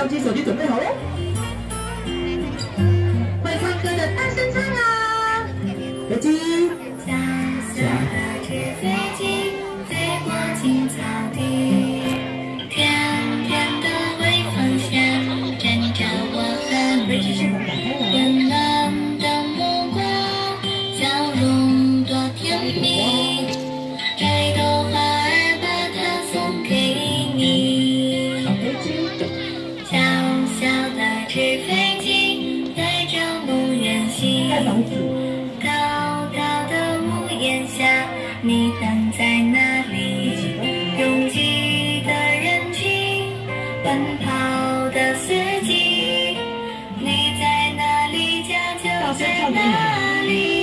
机、手机准备好喽。会唱歌的大声唱啊！飞机。小小的纸飞机飞过青草地，甜甜的微风下，沾着我和你。温暖的目光，笑容多甜蜜。摘朵花儿把它送给你。小小的纸飞机带着梦远行，高高的屋檐下，你等在哪里？拥挤的人群，奔跑的司机，你在哪里？家就在哪里？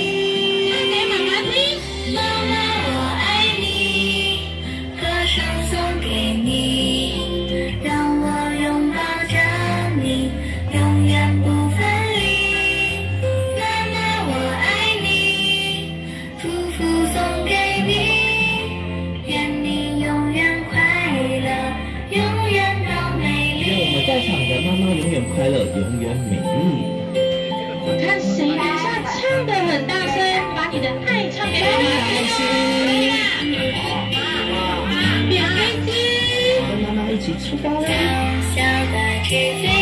妈妈，我爱你，歌声送给你，让我拥抱着你，永远不分离。妈妈，我爱你，祝福送给你，愿你永远快乐，永远都美丽。 我们在场的妈妈永远快乐，永远美丽。 看谁等一下唱得很大声，把你的爱唱给我们。 跟妈妈一起出发喽！ 小小的纸飞